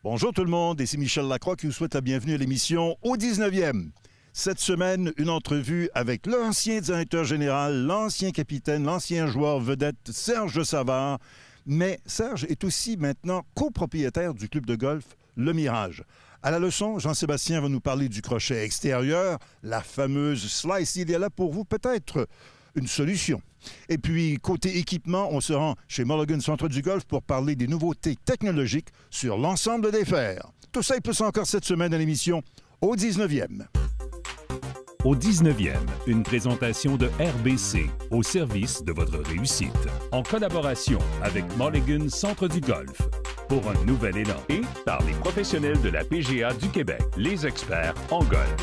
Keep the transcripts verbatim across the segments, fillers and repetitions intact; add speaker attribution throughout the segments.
Speaker 1: Bonjour tout le monde, ici Michel Lacroix qui vous souhaite la bienvenue à l'émission Au dix-neuvième. Cette semaine, une entrevue avec l'ancien directeur général, l'ancien capitaine, l'ancien joueur vedette Serge Savard. Mais Serge est aussi maintenant copropriétaire du club de golf Le Mirage. À la leçon, Jean-Sébastien va nous parler du crochet extérieur, la fameuse slice. Il y a là pour vous peut-être une solution. Et puis, côté équipement, on se rend chez Mulligan Centre du Golf pour parler des nouveautés technologiques sur l'ensemble des fers. Tout ça et plus encore cette semaine à l'émission Au dix-neuvième.
Speaker 2: Au dix-neuvième, une présentation de R B C au service de votre réussite. En collaboration avec Mulligan Centre du Golf pour un nouvel élan et par les professionnels de la P G A du Québec, les experts en golf.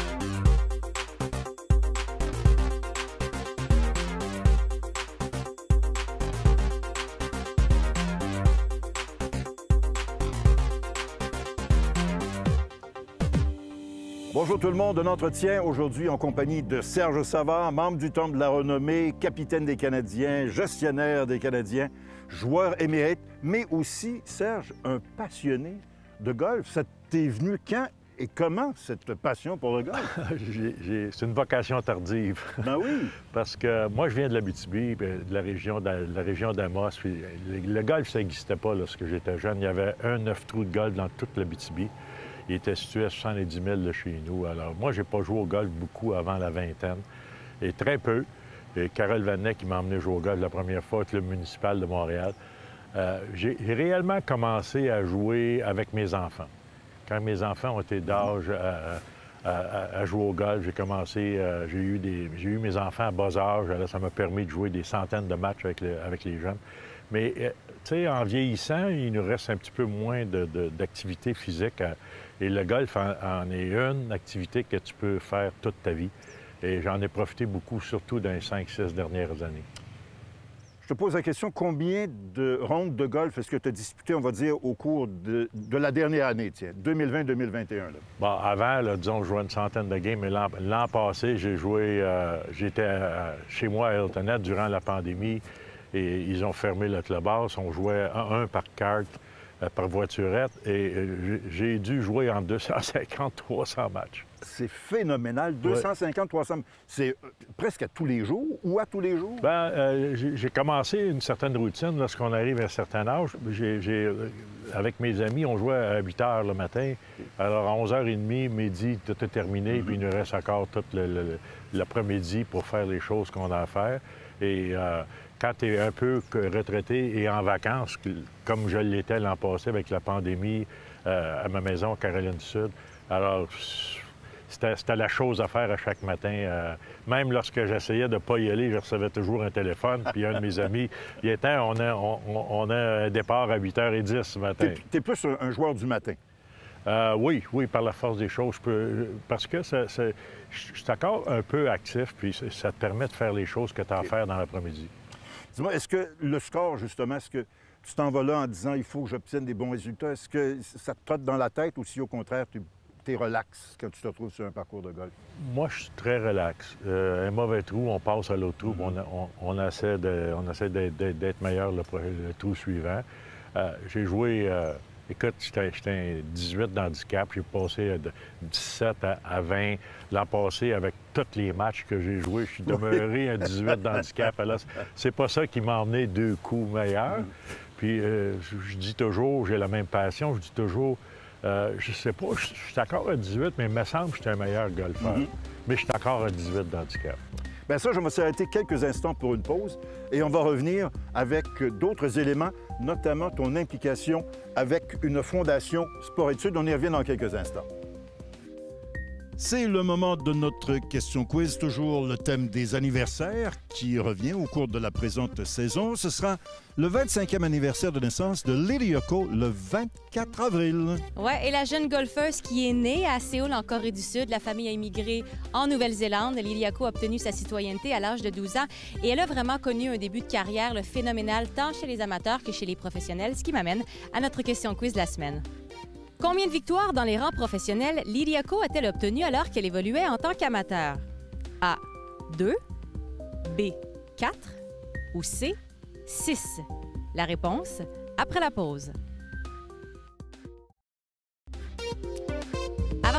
Speaker 1: Bonjour tout le monde, un entretien aujourd'hui en compagnie de Serge Savard, membre du Temple de la Renommée, capitaine des Canadiens, gestionnaire des Canadiens, joueur émérite, mais aussi, Serge, un passionné de golf. Ça t'est venu quand et comment, cette passion pour le golf?
Speaker 3: C'est une vocation tardive.
Speaker 1: Ben oui!
Speaker 3: Parce que moi, je viens de l'Abitibi, de la région de la région d'Amos. Puis le, le golf, ça n'existait pas lorsque j'étais jeune. Il y avait un neuf trous de golf dans toute l'Abitibi. Il était situé à soixante-dix mille de chez nous. Alors, moi, j'ai pas joué au golf beaucoup avant la vingtaine, et très peu. Et Carole Vanet qui m'a emmené jouer au golf la première fois au club municipal de Montréal. Euh, j'ai réellement commencé à jouer avec mes enfants. Quand mes enfants ont été d'âge à, à, à jouer au golf, j'ai commencé, euh, j'ai eu, des, j'ai eu mes enfants à bas âge. Alors, ça m'a permis de jouer des centaines de matchs avec, le, avec les jeunes. Mais, euh, tu sais, en vieillissant, il nous reste un petit peu moins de, de, d'activité physique. À, Et le golf en, en est une activité que tu peux faire toute ta vie. Et j'en ai profité beaucoup, surtout dans les cinq six dernières années.
Speaker 1: Je te pose la question, combien de rondes de golf est-ce que tu as disputé, on va dire, au cours de, de la dernière année, tiens, deux mille vingt deux mille vingt et un? Là?
Speaker 3: Bon, avant, là, disons, je jouais une centaine de games, mais l'an, l'an passé, j'ai joué, euh, j'étais euh, chez moi à Hilton Head durant la pandémie et ils ont fermé le clubhouse. On jouait un, un par carte. Par voiturette, et j'ai dû jouer en deux cent cinquante à trois cents matchs.
Speaker 1: C'est phénoménal, deux cent cinquante à trois cents. C'est presque à tous les jours ou à tous les jours?
Speaker 3: Bien, euh, j'ai commencé une certaine routine lorsqu'on arrive à un certain âge. J'ai, j'ai, avec mes amis, on jouait à huit heures le matin. Alors, à onze heures trente, midi, tout est terminé, mm-hmm. Puis il nous reste encore tout le, le, l'après-midi pour faire les choses qu'on a à faire. Et euh, quand tu es un peu retraité et en vacances, comme je l'étais l'an passé avec la pandémie euh, à ma maison, Caroline du Sud, alors c'était, c'était la chose à faire à chaque matin. Euh, même lorsque j'essayais de ne pas y aller, je recevais toujours un téléphone. Puis un de mes amis, il était, on a, on, on a un départ à huit heures dix ce matin.
Speaker 1: Tu es plus un, un joueur du matin?
Speaker 3: Euh, oui, oui, par la force des choses. Je peux, parce que ça, ça, je suis encore un peu actif, puis ça te permet de faire les choses que tu as à faire dans l'après-midi.
Speaker 1: Dis-moi, est-ce que le score, justement, est-ce que tu t'en vas là en disant il faut que j'obtienne des bons résultats? Est-ce que ça te trotte dans la tête ou si, au contraire, tu es relax quand tu te retrouves sur un parcours de golf?
Speaker 3: Moi, je suis très relax. Euh, un mauvais trou, on passe à l'autre trou, mm-hmm. on, on, on essaie, de, on essaie d'être, d'être meilleur le, le trou suivant. Euh, j'ai joué... Euh, Écoute, j'étais un dix-huit d'handicap. J'ai passé de dix-sept à vingt. L'an passé, avec tous les matchs que j'ai joués, je suis demeuré un dix-huit d'handicap. Alors, c'est pas ça qui m'a emmené deux coups meilleurs. Puis, euh, je dis toujours, j'ai la même passion. Je dis toujours, euh, je sais pas, je suis encore à dix-huit, mais il me semble que je suis un meilleur golfeur. Mm-hmm. Mais je suis encore à dix-huit d'handicap.
Speaker 1: Bien ça, je vais m'arrêter quelques instants pour une pause et on va revenir avec d'autres éléments, notamment ton implication avec une fondation Sport-Études. On y revient dans quelques instants. C'est le moment de notre question quiz, toujours le thème des anniversaires qui revient au cours de la présente saison. Ce sera le vingt-cinquième anniversaire de naissance de Lily Yako le vingt-quatre avril.
Speaker 4: Oui, et la jeune golfeuse qui est née à Séoul, en Corée du Sud. La famille a immigré en Nouvelle-Zélande. Lily Yako a obtenu sa citoyenneté à l'âge de douze ans et elle a vraiment connu un début de carrière le phénoménal tant chez les amateurs que chez les professionnels, ce qui m'amène à notre question quiz de la semaine. Combien de victoires dans les rangs professionnels Lily Yako a-t-elle obtenu alors qu'elle évoluait en tant qu'amateur? A. deux, B. quatre ou C. six? La réponse, après la pause.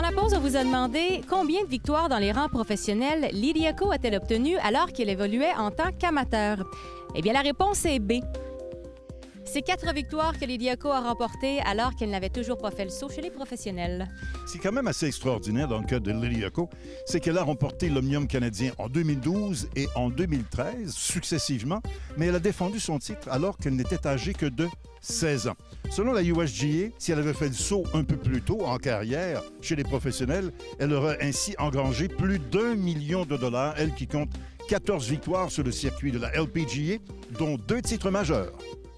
Speaker 4: Pendant la pause, on vous a demandé combien de victoires dans les rangs professionnels Lidiaco a-t-elle obtenu alors qu'il évoluait en tant qu'amateur? Eh bien, la réponse est B. C'est quatre victoires que Lidiaco a remportées alors qu'elle n'avait toujours pas fait le saut chez les professionnels.
Speaker 1: C'est quand même assez extraordinaire dans le cas de Lidiaco, c'est qu'elle a remporté l'Omnium canadien en deux mille douze et en deux mille treize, successivement, mais elle a défendu son titre alors qu'elle n'était âgée que de seize ans. Selon la U S G A, si elle avait fait le saut un peu plus tôt en carrière chez les professionnels, elle aurait ainsi engrangé plus d'un million de dollars, elle qui compte quatorze victoires sur le circuit de la L P G A, dont deux titres majeurs.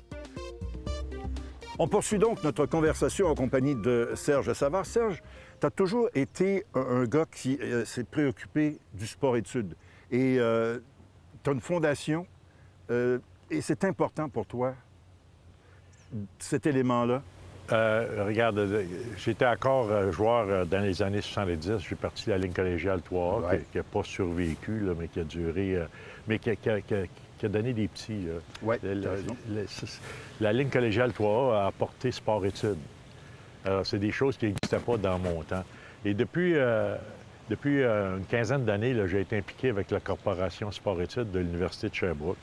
Speaker 1: On poursuit donc notre conversation en compagnie de Serge Savard. Serge, tu as toujours été un, un gars qui euh, s'est préoccupé du sport-études. Et euh, tu as une fondation euh, et c'est important pour toi, cet élément-là.
Speaker 3: Euh, regarde, j'étais encore euh, joueur euh, dans les années soixante-dix. Je suis parti de la ligne collégiale trois A,
Speaker 1: Ouais.
Speaker 3: qui n'a pas survécu, là, mais qui a duré, euh, mais qui a, qui a- qui a- qui a donné des petits.
Speaker 1: Oui,
Speaker 3: la,
Speaker 1: tu as raison.
Speaker 3: la- la ligne collégiale trois A a apporté sport-études. Alors, c'est des choses qui n'existaient pas dans mon temps. Et depuis, euh, depuis euh, une quinzaine d'années, là, j'ai été impliqué avec la corporation sport-études de l'Université de Sherbrooke.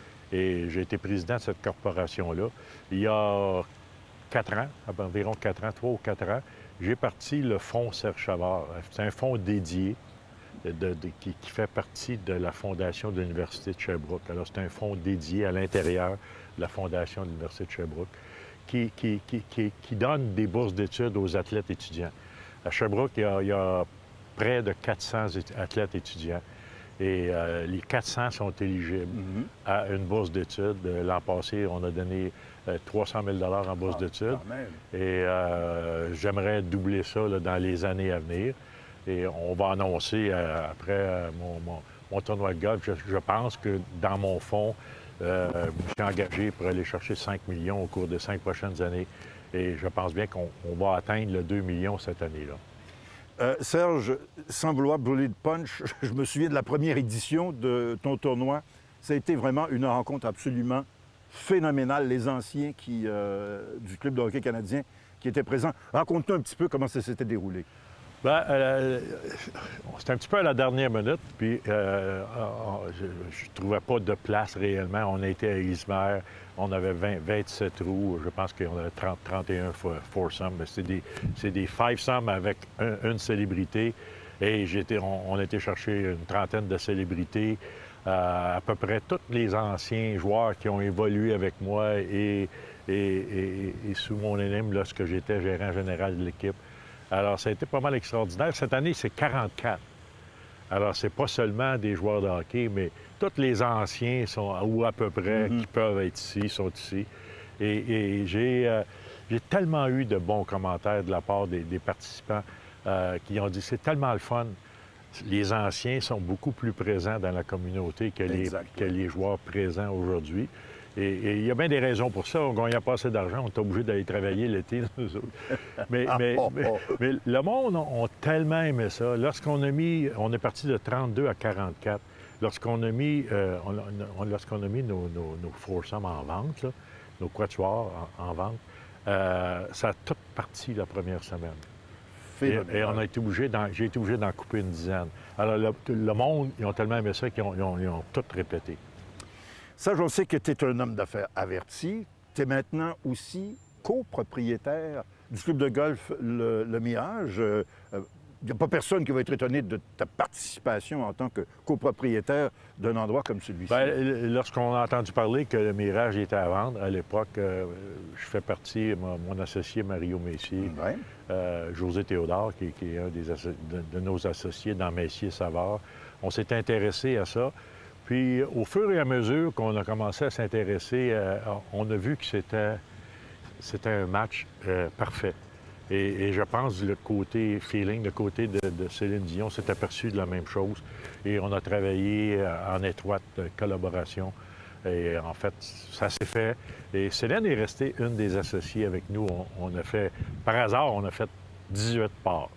Speaker 3: Et j'ai été président de cette corporation-là. Il y a quatre ans, environ quatre ans, trois ou quatre ans, j'ai parti le fonds Serge Savard. C'est un fonds dédié de, de- qui, qui fait partie de la fondation de l'Université de Sherbrooke. Alors, c'est un fonds dédié à l'intérieur de la fondation de l'Université de Sherbrooke qui, qui, qui, qui- qui donne des bourses d'études aux athlètes étudiants. À Sherbrooke, il y a, il y a près de quatre cents é- athlètes étudiants. Et euh, les quatre cents sont éligibles
Speaker 1: Mhm.
Speaker 3: à une bourse d'études. Euh, L'an passé, on a donné euh, trois cent mille dollars en bourse
Speaker 1: Ah,
Speaker 3: d'études.
Speaker 1: quand même.
Speaker 3: Et euh, j'aimerais doubler ça là, dans les années à venir. Et on va annoncer euh, après euh, mon, mon- mon tournoi de golf. Je, je pense que dans mon fonds, euh, je suis engagé pour aller chercher cinq millions au cours des cinq prochaines années. Et je pense bien qu'on on va atteindre le deux millions cette année-là.
Speaker 1: Euh, Serge, sans vouloir brûler de punch, je me souviens de la première édition de ton tournoi. Ça a été vraiment une rencontre absolument phénoménale. Les anciens qui, euh, du club de hockey canadien qui étaient présents. Raconte-nous un petit peu comment ça s'était déroulé.
Speaker 3: Bien, euh, c'était un petit peu à la dernière minute, puis euh, je ne trouvais pas de place réellement. On était à Ismer, on avait vingt, vingt-sept roues, je pense qu'on avait trente, trente et un foursome, mais c'est des, c'est des five-some avec un- une célébrité. Et j'étais, on, on était chercher une trentaine de célébrités, euh, à peu près tous les anciens joueurs qui ont évolué avec moi et, et, et- et sous mon énigme lorsque j'étais gérant général de l'équipe. Alors, ça a été pas mal extraordinaire. Cette année, c'est quarante-quatre. Alors, c'est pas seulement des joueurs de hockey, mais tous les anciens sont, ou à peu près,
Speaker 1: Mhm.
Speaker 3: qui peuvent être ici, sont ici. Et, et j'ai, euh, j'ai tellement eu de bons commentaires de la part des, des participants euh, qui ont dit c'est tellement le fun. Les anciens sont beaucoup plus présents dans la communauté que les,
Speaker 1: Exact.
Speaker 3: que les joueurs présents aujourd'hui. Et et il y a bien des raisons pour ça. On ne gagne pas assez d'argent, on est obligé d'aller travailler l'été, nous autres. Mais, mais,
Speaker 1: Oh,
Speaker 3: mais-
Speaker 1: oh.
Speaker 3: mais le monde a a tellement aimé ça. Lorsqu'on a mis, on est parti de trente-deux à quarante-quatre. Lorsqu'on a mis, euh, on- on- lorsqu'on a mis nos, nos, nos foursomes en vente, là, nos quatuors en, en vente, euh, ça a tout parti la première semaine. Et,
Speaker 1: Phénoménal.
Speaker 3: et on a été obligé d'en- j'ai été obligé d'en couper une dizaine. Alors, le, le monde, ils ont tellement aimé ça qu'ils ont, ils ont- ils ont tout répété.
Speaker 1: Serge, on sait que tu es un homme d'affaires averti. Tu es maintenant aussi copropriétaire du club de golf Le, Le Mirage. Il n'y a pas personne qui va être étonné de ta participation en tant que copropriétaire d'un endroit comme celui-ci.
Speaker 3: Bien, l- lorsqu'on a entendu parler que le Mirage était à vendre, à l'époque, euh, je fais partie, mon, mon associé Mario Messier,
Speaker 1: Ouais.
Speaker 3: euh, José Théodore, qui, qui est un des asso- de, de nos associés dans Messier-Savard, on s'est intéressé à ça. Puis, au fur et à mesure qu'on a commencé à s'intéresser, euh, on a vu que c'était, c'était un match euh, parfait. Et, et je pense le côté feeling, le côté de, de Céline Dion s'est aperçu de la même chose. Et on a travaillé euh, en étroite euh, collaboration. Et en fait, ça s'est fait. Et Céline est restée une des associées avec nous. On, on a fait, par hasard, on a fait dix-huit parts.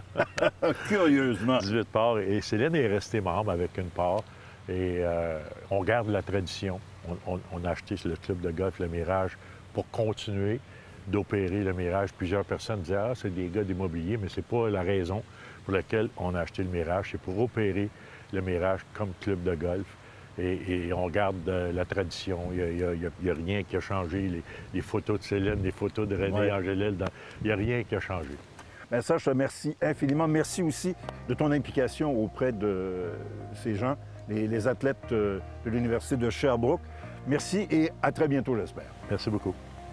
Speaker 1: Curieusement.
Speaker 3: dix-huit parts. Et Céline est restée membre avec une part. Et euh, on garde la tradition. On, on- on a acheté le club de golf Le Mirage pour continuer. d'opérer le Mirage. Plusieurs personnes disaient « Ah, c'est des gars d'immobilier », mais c'est pas la raison pour laquelle on a acheté le Mirage. C'est pour opérer le Mirage comme club de golf. Et, et on garde euh, la tradition. Il n'y a, a, a rien qui a changé. Les, les photos de Céline, les photos de René ouais. Angélil, il n'y a rien qui a changé.
Speaker 1: Bien, ça, je te remercie infiniment. Merci aussi de ton implication auprès de ces gens, les, les athlètes de l'Université de Sherbrooke. Merci et à très bientôt, j'espère.
Speaker 3: Merci beaucoup.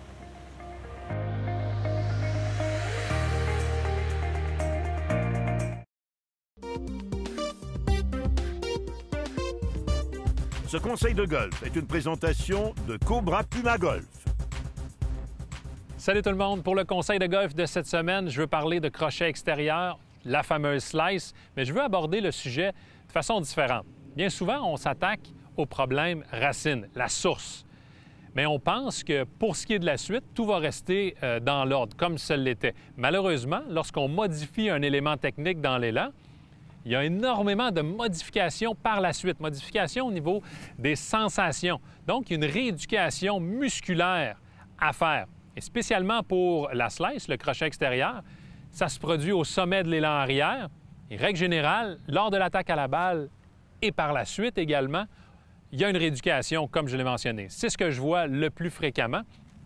Speaker 1: Ce conseil de golf est une présentation de Cobra Puma Golf.
Speaker 5: Salut tout le monde! Pour le conseil de golf de cette semaine, je veux parler de crochet extérieur, la fameuse slice, mais je veux aborder le sujet de façon différente. Bien souvent, on s'attaque au problème racine, la source. Mais on pense que pour ce qui est de la suite, tout va rester euh, dans l'ordre, comme ce l'était. Malheureusement, lorsqu'on modifie un élément technique dans l'élan, il y a énormément de modifications par la suite, modifications au niveau des sensations. Donc, il y a une rééducation musculaire à faire. Et spécialement pour la slice, le crochet extérieur, ça se produit au sommet de l'élan arrière. Et règle générale, lors de l'attaque à la balle et par la suite également, il y a une rééducation, comme je l'ai mentionné. C'est ce que je vois le plus fréquemment.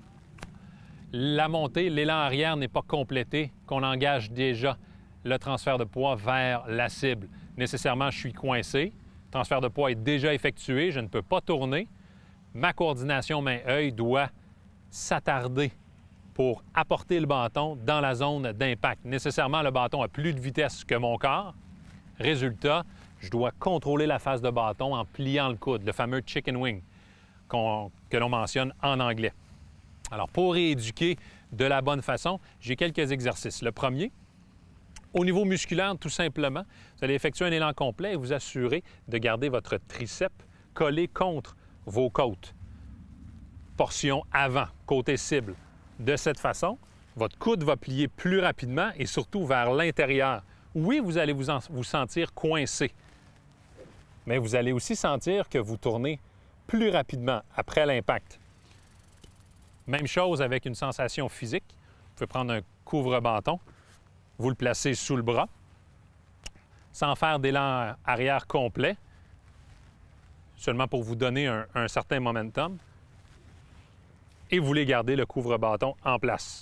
Speaker 5: La montée, l'élan arrière n'est pas complété, qu'on engage déjà le transfert de poids vers la cible. Nécessairement, je suis coincé. Le transfert de poids est déjà effectué. Je ne peux pas tourner. Ma coordination main-œil doit s'attarder pour apporter le bâton dans la zone d'impact. Nécessairement, le bâton a plus de vitesse que mon corps. Résultat, je dois contrôler la face de bâton en pliant le coude, le fameux chicken wing qu'on, que l'on mentionne en anglais. Alors, pour rééduquer de la bonne façon, j'ai quelques exercices. Le premier, au niveau musculaire, tout simplement, vous allez effectuer un élan complet et vous assurer de garder votre triceps collé contre vos côtes. Portion avant, côté cible. De cette façon, votre coude va plier plus rapidement et surtout vers l'intérieur. Oui, vous allez vous, en, vous sentir coincé, mais vous allez aussi sentir que vous tournez plus rapidement après l'impact. Même chose avec une sensation physique. Vous pouvez prendre un couvre-bâton, vous le placez sous le bras, sans faire d'élan arrière complet, seulement pour vous donner un, un certain momentum, et vous voulez garder le couvre-bâton en place.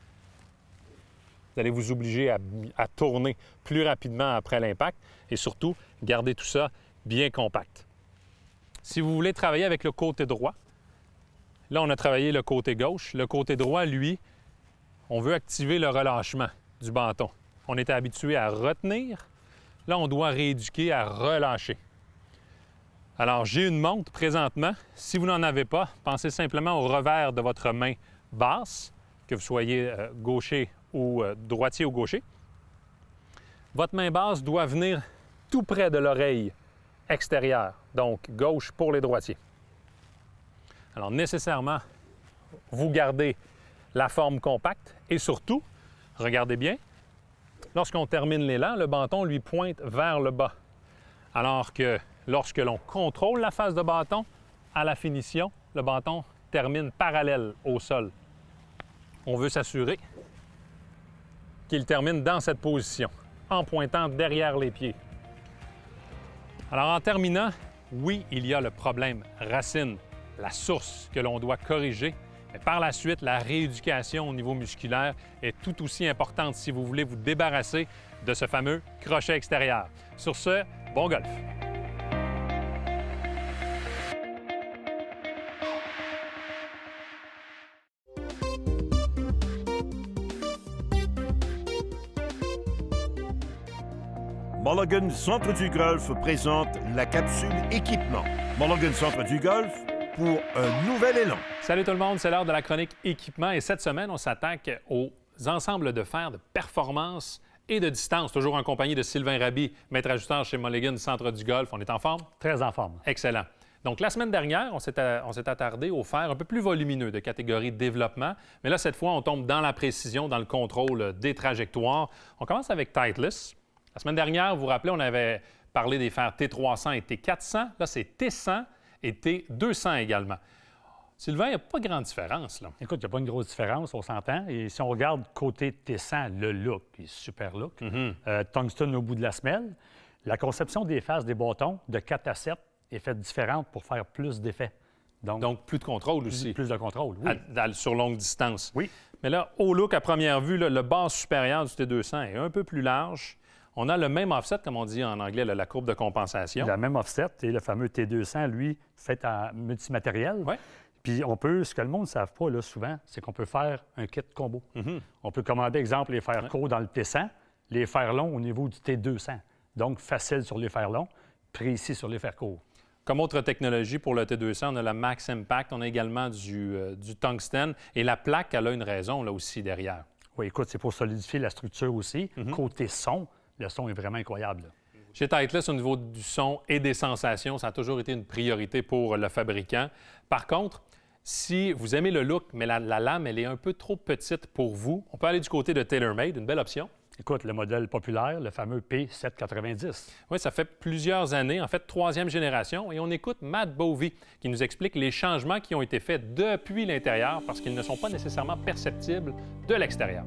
Speaker 5: Vous allez vous obliger à, à tourner plus rapidement après l'impact et surtout, garder tout ça bien compact. Si vous voulez travailler avec le côté droit, là, on a travaillé le côté gauche. Le côté droit, lui, on veut activer le relâchement du bâton. On était habitué à retenir. Là, on doit rééduquer à relâcher. Alors, j'ai une montre présentement. Si vous n'en avez pas, pensez simplement au revers de votre main basse, que vous soyez euh, gaucher ou euh, droitier ou gaucher. Votre main basse doit venir tout près de l'oreille extérieure, donc gauche pour les droitiers. Alors, nécessairement, vous gardez la forme compacte et surtout, regardez bien, lorsqu'on termine l'élan, le bâton lui pointe vers le bas. Alors que lorsque l'on contrôle la face de bâton, à la finition, le bâton termine parallèle au sol. On veut s'assurer qu'il termine dans cette position, en pointant derrière les pieds. Alors, en terminant, oui, il y a le problème racine, la source que l'on doit corriger. Mais par la suite, la rééducation au niveau musculaire est tout aussi importante si vous voulez vous débarrasser de ce fameux crochet extérieur. Sur ce, bon golf!
Speaker 1: Mulligan Centre du Golf présente la capsule équipement. Mulligan Centre du Golf pour un nouvel élan.
Speaker 5: Salut tout le monde, c'est l'heure de la chronique équipement et cette semaine, on s'attaque aux ensembles de fer de performance et de distance, toujours en compagnie de Sylvain Raby, maître ajusteur chez Mulligan Centre du Golf. On est en forme?
Speaker 6: Très en forme.
Speaker 5: Excellent. Donc, la semaine dernière, on s'est attardé au fer un peu plus volumineux de catégorie développement, mais là, cette fois, on tombe dans la précision, dans le contrôle des trajectoires. On commence avec Titleist. La semaine dernière, vous vous rappelez, on avait parlé des fers T trois cents et T quatre cents. Là, c'est T cent et T deux cents également. Sylvain, il n'y a pas grande différence, là.
Speaker 6: Écoute, il n'y a pas une grosse différence, on s'entend. Et si on regarde côté T cent, le look, qui est super look,
Speaker 5: Mm-hmm.
Speaker 6: euh, tungstène au bout de la semelle, la conception des faces des bâtons de quatre à sept est faite différente pour faire plus d'effets. Donc,
Speaker 5: Donc, plus de contrôle
Speaker 6: plus,
Speaker 5: aussi.
Speaker 6: plus de contrôle, oui.
Speaker 5: À- à- sur longue distance.
Speaker 6: Oui.
Speaker 5: Mais là, au look, à première vue, là, le bas supérieur du T deux cents est un peu plus large. On a le même offset, comme on dit en anglais, là, la courbe de compensation.
Speaker 6: La même offset et le fameux T deux cents, lui, fait en multimatériel.
Speaker 5: Ouais.
Speaker 6: Puis on peut, ce que le monde ne savent pas là, souvent, c'est qu'on peut faire un kit combo.
Speaker 5: Mm-hmm.
Speaker 6: On peut commander, exemple, les fers
Speaker 5: Ouais.
Speaker 6: courts dans le T cent, les fers longs au niveau du T deux cents. Donc, facile sur les fers longs, précis sur les fers courts.
Speaker 5: Comme autre technologie pour le T deux cents, on a la Max Impact, on a également du, euh, du tungstène. Et la plaque, elle a une raison là aussi derrière.
Speaker 6: Oui, écoute, c'est pour solidifier la structure aussi.
Speaker 5: Mm-hmm.
Speaker 6: Côté son, le son est vraiment incroyable, là.
Speaker 5: Chez Titleist, au niveau du son et des sensations, ça a toujours été une priorité pour le fabricant. Par contre, si vous aimez le look, mais la, la lame, elle est un peu trop petite pour vous, on peut aller du côté de TaylorMade, une belle option.
Speaker 6: Écoute, le modèle populaire, le fameux P sept cent quatre-vingt-dix.
Speaker 5: Oui, ça fait plusieurs années, en fait, troisième génération, et on écoute Matt Bovey qui nous explique les changements qui ont été faits depuis l'intérieur parce qu'ils ne sont pas nécessairement perceptibles de l'extérieur.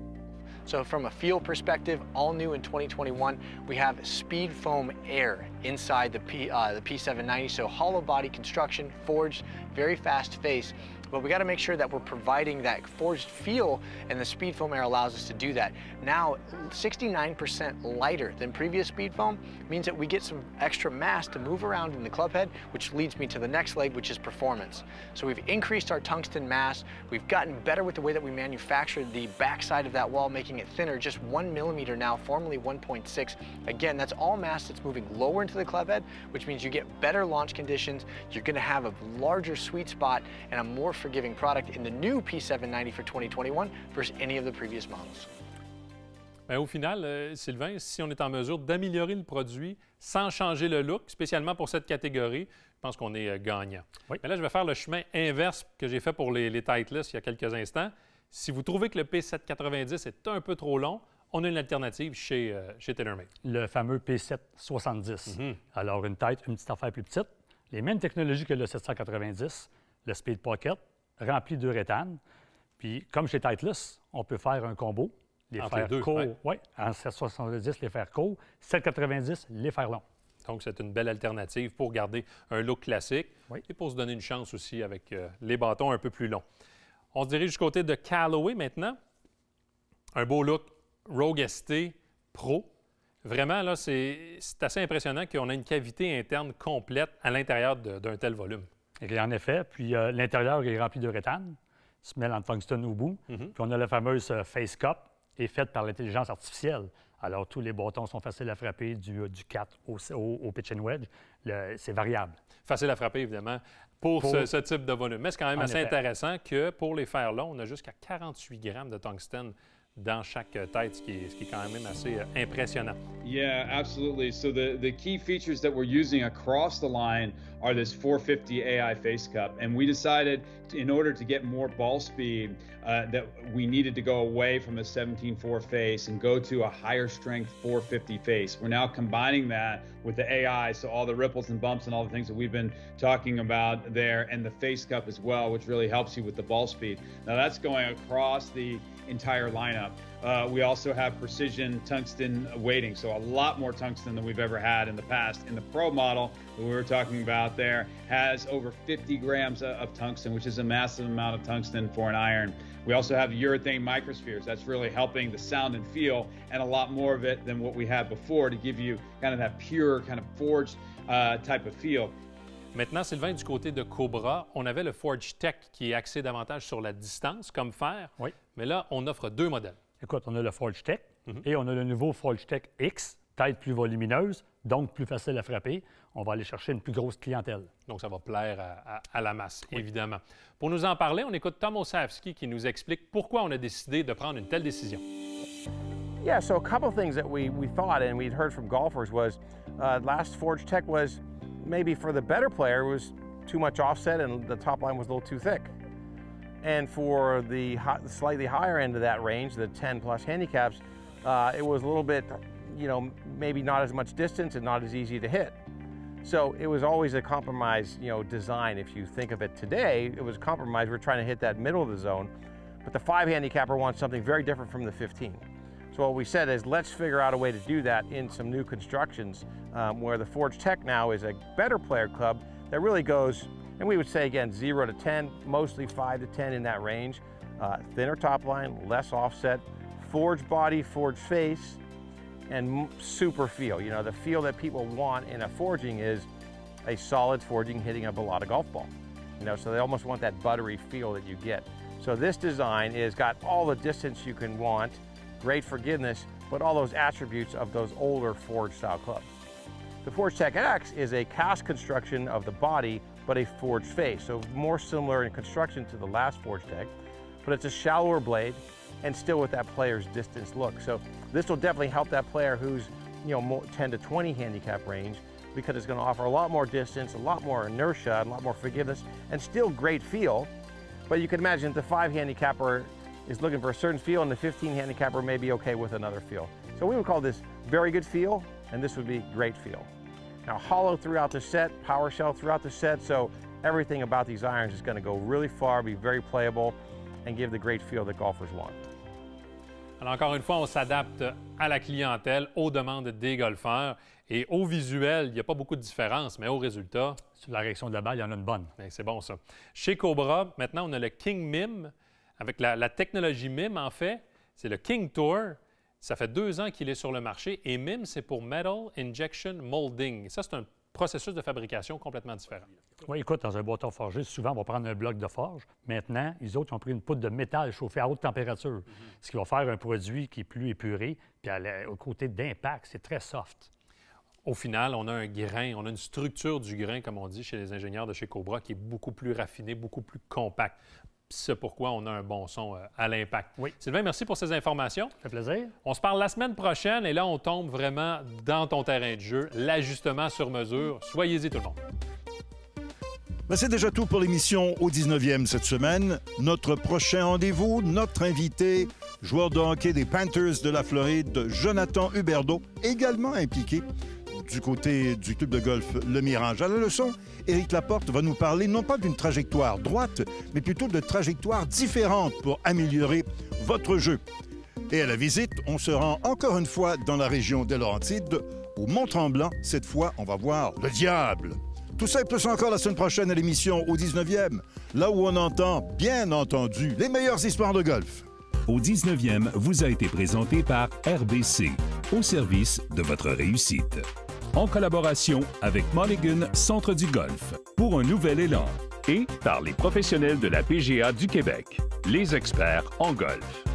Speaker 7: So from a feel perspective, all new in twenty twenty-one, we have Speed Foam Air inside the, P, uh, the P seven ninety. So hollow body construction, forged, very fast face. But we got to make sure that we're providing that forged feel, and the Speed Foam Air allows us to do that. Now, sixty-nine percent lighter than previous Speed Foam means that we get some extra mass to move around in the club head, which leads me to the next leg, which is performance. So we've increased our tungsten mass. We've gotten better with the way that we manufacture the backside of that wall, making it thinner, just one millimeter now, formerly one point six. Again, that's all mass that's moving lower into the club head, which means you get better launch conditions. You're going to have a larger sweet spot and a more forgiving product in the new P seven ninety for twenty twenty-one versus any of the previous models.
Speaker 5: Bien, au final, euh, Sylvain, si on est en mesure d'améliorer le produit sans changer le look, spécialement pour cette catégorie, je pense qu'on est euh, gagnant.
Speaker 6: Oui.
Speaker 5: Mais là, je vais faire le chemin inverse que j'ai fait pour les, les Titleist il y a quelques instants. Si vous trouvez que le P sept cent quatre-vingt-dix est un peu trop long, on a une alternative chez, euh, chez TaylorMade.
Speaker 6: Le fameux P sept cent soixante-dix.
Speaker 5: Mhm.
Speaker 6: Alors, une tête, une petite affaire plus petite. Les mêmes technologies que le sept cent quatre-vingt-dix, le Speed Pocket, rempli d'uréthane. Puis, comme chez Titleist, on peut faire un combo. Les
Speaker 5: Entre
Speaker 6: fers
Speaker 5: les deux,
Speaker 6: courts,
Speaker 5: ouais.
Speaker 6: oui, en sept cent soixante-dix, les fers courts, sept cent quatre-vingt-dix, les fers longs.
Speaker 5: Donc, c'est une belle alternative pour garder un look classique
Speaker 6: Oui.
Speaker 5: et pour se donner une chance aussi avec euh, les bâtons un peu plus longs. On se dirige du côté de Callaway maintenant. Un beau look Rogue S T Pro. Vraiment, là, c'est c'est assez impressionnant qu'on ait une cavité interne complète à l'intérieur de- d'un tel volume.
Speaker 6: Et en effet, puis euh, l'intérieur est rempli d'uréthane, semelle en tungstène au bout.
Speaker 5: Mhm.
Speaker 6: Puis on a la fameuse euh, Face Cup, est faite par l'intelligence artificielle. Alors, tous les bâtons sont faciles à frapper du, euh, du quatre au, au, au pitch and wedge. Le- C'est variable.
Speaker 5: Facile à frapper, évidemment, pour,
Speaker 6: Pour-
Speaker 5: ce, ce type de volume. Mais c'est quand même
Speaker 6: En
Speaker 5: assez
Speaker 6: effet.
Speaker 5: intéressant que pour les fers longs, on a jusqu'à quarante-huit grammes de tungstène dans chaque euh, tête, ce qui est, ce qui est quand même assez euh, impressionnant.
Speaker 8: Yeah, absolutely. So the, the key features that we're using across the line are this four fifty A I face cup. And we decided to, in order to get more ball speed uh, that we needed to go away from a seventeen four face and go to a higher strength four fifty face. We're now combining that with the A I, so all the ripples and bumps and all the things that we've been talking about there, and the face cup as well, which really helps you with the ball speed. Now that's going across the entire lineup. Uh, we also have precision tungsten weighting, so a lot more tungsten than we've ever had in the past. And the Pro model that we were talking about there has over fifty grams of, of tungsten, which is a massive amount of tungsten for an iron. We also have urethane microspheres. That's really helping the sound and feel, and a lot more of it than what we had before to give you kind of that pure, kind of forged uh, type of feel.
Speaker 5: Maintenant, Sylvain, du côté de Cobra, on avait le Forge Tech qui est axé davantage sur la distance, comme fer.
Speaker 6: Oui.
Speaker 5: Mais là, on offre deux modèles.
Speaker 6: Écoute, on a le Forge Tech
Speaker 5: Mhm.
Speaker 6: et on a le nouveau Forge Tech X, tête plus volumineuse, donc plus facile à frapper. On va aller chercher une plus grosse clientèle.
Speaker 5: Donc, ça va plaire à, à- à la masse, évidemment. Pour nous en parler, on écoute Tom Osavsky qui nous explique pourquoi on a décidé de prendre une telle décision.
Speaker 9: Yeah, so a couple of things that we, we thought and we'd heard from golfers was uh, last Forge Tech was maybe for the better player was too much offset and the top line was a little too thick. And for the hi- slightly higher end of that range, the ten plus handicaps, uh, it was a little bit, you know, maybe not as much distance and not as easy to hit. So it was always a compromise, you know, design. If you think of it today, it was a compromise. We're trying to hit that middle of the zone, but the five handicapper wants something very different from the fifteen. So what we said is, let's figure out a way to do that in some new constructions, um, where the Forge Tech now is a better player club that really goes, and we would say again, zero to ten, mostly five to ten in that range. Uh, thinner top line, less offset, forged body, forged face, and super feel. You know, the feel that people want in a forging is a solid forging hitting a Balata golf ball. You know, so they almost want that buttery feel that you get. So this design is got all the distance you can want, great forgiveness, but all those attributes of those older forged style clubs. The Forge Tech X is a cast construction of the body, but a forged face. So more similar in construction to the last Forge Tech, but it's a shallower blade and still with that player's distance look. So this will definitely help that player who's, you know, more ten to twenty handicap range, because it's going to offer a lot more distance, a lot more inertia, a lot more forgiveness, and still great feel. But you can imagine the five handicapper is looking for a certain feel, and the fifteen handicapper may be okay with another feel. So we would call this very good feel, and this would be great feel. Now, hollow throughout the set, power shell throughout the set, so everything about these irons is going to go really far, be very playable, and give the great feel that golfers want.
Speaker 5: Alors, encore une fois, on s'adapte à la clientèle, aux demandes des golfeurs. Et au visuel, il n'y a pas beaucoup de différence, mais au résultat...
Speaker 6: Sur la réaction de la balle, il y en a une bonne.
Speaker 5: C'est bon, ça. Chez Cobra, maintenant, on a le King Mim. Avec la, la technologie Mim, en fait, c'est le King Tour. Ça fait deux ans qu'il est sur le marché. Et Mim, c'est pour Metal Injection Molding. Ça, c'est un processus de fabrication complètement différent.
Speaker 6: Oui, écoute, dans un bâton forgé, souvent, on va prendre un bloc de forge. Maintenant, les autres ont pris une poudre de métal chauffée à haute température, mm-hmm. ce qui va faire un produit qui est plus épuré. Puis à au côté d'impact, c'est très soft.
Speaker 5: Au final, on a un grain, on a une structure du grain, comme on dit chez les ingénieurs de chez Cobra, qui est beaucoup plus raffinée, beaucoup plus compacte. C'est pourquoi on a un bon son à l'impact.
Speaker 6: Oui.
Speaker 5: Sylvain, merci pour ces informations.
Speaker 6: Ça fait plaisir.
Speaker 5: On se parle la semaine prochaine et là, on tombe vraiment dans ton terrain de jeu, l'ajustement sur mesure. Soyez-y tout le monde.
Speaker 1: Ben, c'est déjà tout pour l'émission au dix-neuvième cette semaine. Notre prochain rendez-vous, notre invité, joueur de hockey des Panthers de la Floride, Jonathan Huberdeau, également impliqué du côté du club de golf Le Mirage. À la leçon, Éric Laporte va nous parler non pas d'une trajectoire droite, mais plutôt de trajectoires différentes pour améliorer votre jeu. Et à la visite, on se rend encore une fois dans la région des Laurentides, au Mont-Tremblant. Cette fois, on va voir le diable. Tout ça et plus encore la semaine prochaine à l'émission au dix-neuvième, là où on entend, bien entendu, les meilleures histoires de golf.
Speaker 2: Au dix-neuvième vous a été présenté par R B C, au service de votre réussite. En collaboration avec Mulligan Centre du Golf, pour un nouvel élan. Et par les professionnels de la P G A du Québec, les experts en golf.